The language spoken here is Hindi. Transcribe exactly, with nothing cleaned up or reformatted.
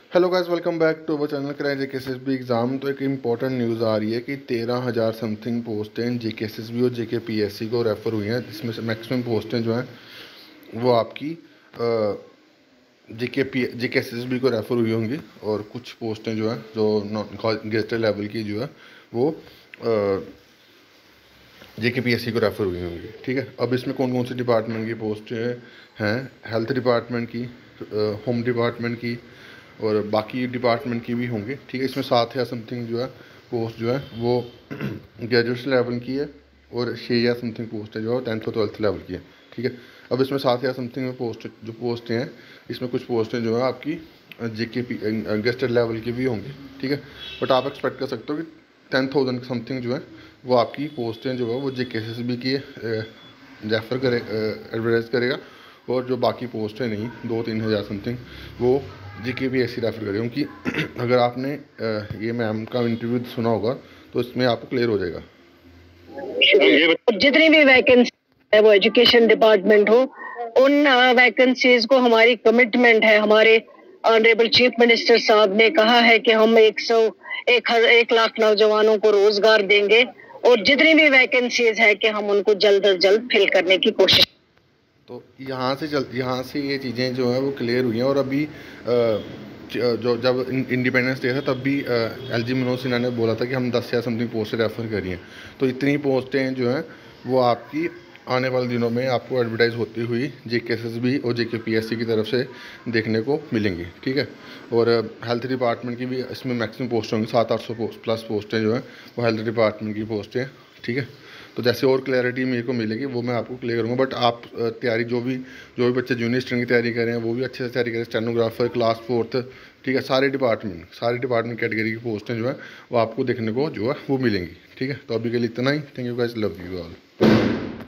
Hello guys, welcome back to our channel कराए J K S S B exam. तो एक इम्पॉर्टेंट न्यूज़ आ रही है कि तेरह हज़ार समथिंग पोस्टें जे के एस एस बी और जे के पी एस सी को रेफ़र हुई हैं, जिसमें से मैक्सिमम पोस्टें जो हैं वो आपकी जे के पी J K S S B को रेफ़र हुई होंगी, और कुछ पोस्टें जो हैं जो नॉन गेजेटेड लेवल की जो है वो जे के पी एस सी को रेफ़र हुई होंगी। ठीक है, अब इसमें कौन कौन सी डिपार्टमेंट की पोस्टें हैं? हेल्थ डिपार्टमेंट की, होम डिपार्टमेंट की और बाकी डिपार्टमेंट की भी होंगी। ठीक है, इसमें सात या समथिंग जो है पोस्ट जो है वो ग्रेजुएट लेवल की है, और छः या समथिंग पोस्ट है जो है टेंथ और ट्वेल्थ लेवल की है। ठीक है, अब इसमें सात या समथिंग में पोस्ट जो पोस्टें हैं, इसमें कुछ पोस्टें जो है आपकी जे के पी गेस्टेड लेवल की भी होंगी। ठीक है, बट आप एक्सपेक्ट कर सकते हो कि टेन थाउजेंड समथिंग जो है वो आपकी पोस्टें जो है वो J K S S B की रेफर करे एडवर्टाइज करेगा, और जो बाकी पोस्ट है नहीं दो तीन हज़ार समथिंग वो जी के भी ऐसी रेफर करेगा। क्योंकि अगर आपने ये मैम का इंटरव्यू सुना होगा तो इसमें आपको क्लियर हो जाएगा। जितनी भी वैकेंसी है वो एजुकेशन डिपार्टमेंट हो, उन वैकेंसीज को हमारी कमिटमेंट है। हमारे ऑनरेबल चीफ मिनिस्टर साहब ने कहा है कि हम एक सौ एक, एक लाख नौजवानों को रोजगार देंगे, और जितनी भी वैकेंसीज है कि हम उनको जल्द अज जल्द फिल करने की कोशिश। तो यहाँ से चल यहाँ से ये चीज़ें जो है वो क्लियर हुई हैं। और अभी जो जब इंडिपेंडेंस डे था तब भी एल जी मनोज सिन्हा ने बोला था कि हम दस या समथिंग पोस्टें रेफर करिए। तो इतनी पोस्टें जो हैं वो आपकी आने वाले दिनों में आपको एडवर्टाइज होती हुई जे के एस एस बी और जे के पी एस सी की तरफ से देखने को मिलेंगी। ठीक है, और हेल्थ डिपार्टमेंट की भी इसमें मैक्सिमम पोस्ट होंगी, सात आठ सौ प्लस पोस्टें जो हैं वो हेल्थ डिपार्टमेंट की पोस्टें। ठीक है, तो जैसे और क्लैरिटी मेरे को मिलेगी वो मैं आपको क्लियर करूँगा। बट आप तैयारी जो भी जो भी बच्चे जूनियर स्टूडेंट की तैयारी कर रहे हैं वो भी अच्छे से तैयारी करें। स्टेनोग्राफर, क्लास फोर्थ, ठीक है, सारे डिपार्टमेंट सारे डिपार्टमेंट कैटेगरी की पोस्टें जो है वो आपको देखने को जो है वो मिलेंगी। ठीक है, तो अभी के लिए इतना ही। Thank you guys, love you all.